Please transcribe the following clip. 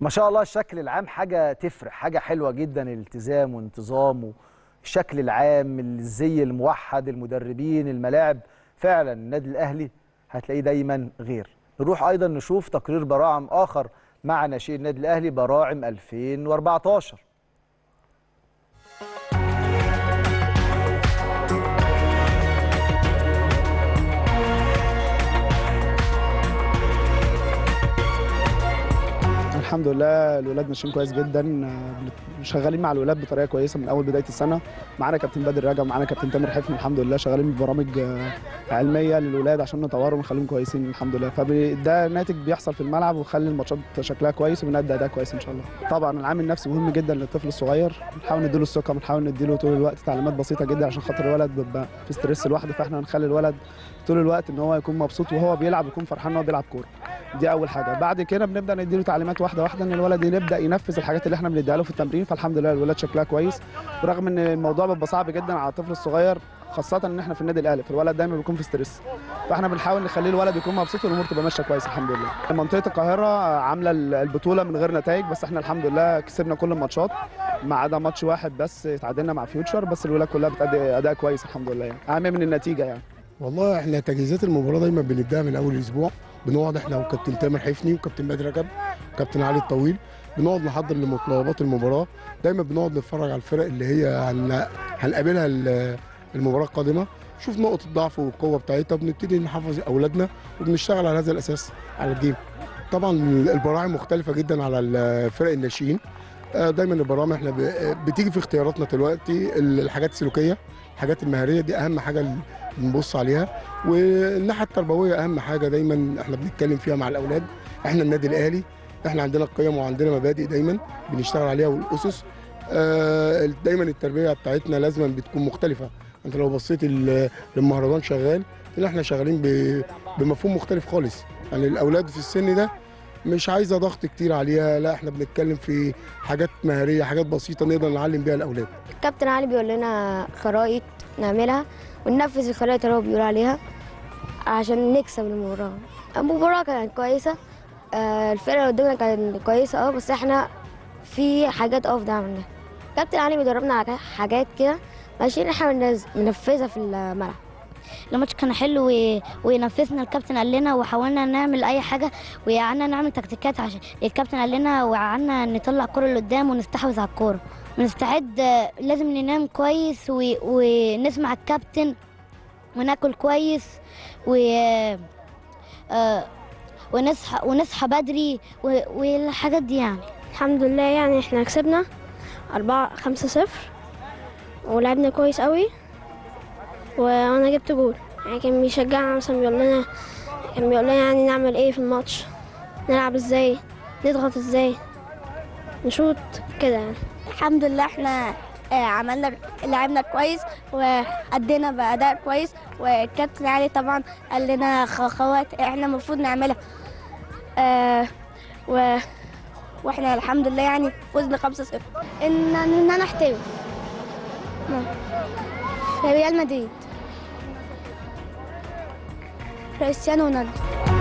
ما شاء الله الشكل العام حاجة تفرق، حاجة حلوة جدا، الالتزام وانتظام والشكل العام، الزي الموحد، المدربين، الملاعب. فعلا النادي الأهلي هتلاقيه دايما غير. نروح أيضا نشوف تقرير براعم آخر مع ناشئ النادي الأهلي براعم 2014. الحمد لله الولاد ماشيين كويس جدا، شغالين مع الولاد بطريقه كويسه من اول بدايه السنه. معانا كابتن بدر راجع ومعانا كابتن تامر حفني، الحمد لله شغالين ببرامج علميه للولاد عشان نطورهم ونخليهم كويسين الحمد لله. فده ناتج بيحصل في الملعب ويخلي الماتشات شكلها كويس وبنأدي اداء كويس ان شاء الله. طبعا العامل النفسي مهم جدا للطفل الصغير، بنحاول نديله الثقه، بنحاول نديله طول الوقت تعليمات بسيطه جدا عشان خاطر الولد بيبقى في ستريس لوحده، فاحنا هنخلي الولد طول الوقت ان هو يكون مبسوط وهو بيلعب، يكون فرحان ان هو بيلعب كوره. دي اول حاجه. بعد كده بنبدا نديله تعليمات واحده واحده ان الولد يبدا ينفذ الحاجات اللي احنا بنديها له في التمرين. فالحمد لله الولاد شكلها كويس، برغم ان الموضوع بيبقى صعب جدا على الطفل الصغير، خاصه ان احنا في النادي الاهلي فالولد دايما بيكون في ستريس، فاحنا بنحاول نخليه الولد يكون مبسوط والامور تبقى ماشيه كويس الحمد لله. منطقه القاهره عامله البطوله من غير نتائج، بس احنا الحمد لله كسبنا كل الماتشات ما عدا ماتش واحد بس اتعادلنا مع فيوتشر، بس الولاد كلها بتأدي اداء كويس الحمد لله، يعني اهم من النتيجه يعني. والله احنا تجهيزات المباراه دايما بنبداها من اول اسبوع، بنقعد احنا وكابتن تامر حفني وكابتن بدر رجب وكابتن علي الطويل، بنقعد نحضر لمتطلبات المباراه. دايما بنقعد نتفرج على الفرق اللي هي هنقابلها المباراه القادمه، نشوف نقط الضعف والقوه بتاعتها، بنبتدي نحفظ اولادنا وبنشتغل على هذا الاساس على الجيم. طبعا البراعم مختلفه جدا على الفرق الناشئين. دايما البرامج احنا بتيجي في اختياراتنا دلوقتي الحاجات السلوكيه، الحاجات المهاريه دي اهم حاجه بنبص عليها، والناحيه التربويه اهم حاجه دايما احنا بنتكلم فيها مع الاولاد. احنا النادي الاهلي احنا عندنا قيم وعندنا مبادئ دايما بنشتغل عليها والاسس. دايما التربيه بتاعتنا لازم بتكون مختلفه. انت لو بصيت للمهرجان شغال اللي احنا شغالين بمفهوم مختلف خالص. يعني الاولاد في السن ده مش عايزه ضغط كتير عليها، لا احنا بنتكلم في حاجات مهاريه، حاجات بسيطه نقدر نعلم بيها الاولاد. الكابتن علي بيقول لنا خرائط نعملها وننفذ الخرائط اللي هو بيقول عليها عشان نكسب المباراه. المباراه كانت كويسه، الفرقه اللي قدامنا كانت كويسه بس احنا في حاجات افضل عملناها. الكابتن علي بيدربنا على حاجات كده ماشي احنا بننفذها في الملعب. الماتش كان حلو ونفذنا، الكابتن قال لنا وحاولنا نعمل اي حاجه وقعدنا نعمل تكتيكات عشان الكابتن قال لنا، وقعدنا نطلع الكره لقدام ونستحوذ على الكوره ونستعد. لازم ننام كويس ونسمع الكابتن وناكل كويس ونصحى بدري والحاجات دي يعني. الحمد لله يعني احنا كسبنا 5-0 ولعبنا كويس قوي وانا جبت جول. يعني كان بيشجعنا مثلا كان بيقول لنا يعني نعمل ايه في الماتش، نلعب ازاي، نضغط ازاي، نشوط كده يعني. الحمد لله احنا لعبنا كويس وأدينا بأداء كويس، والكابتن علي طبعا قال لنا خطوات احنا المفروض نعملها. واحنا الحمد لله يعني فزنا 5-0. ان انا احترف في ريال مدريد، كريستيانو رونالدو.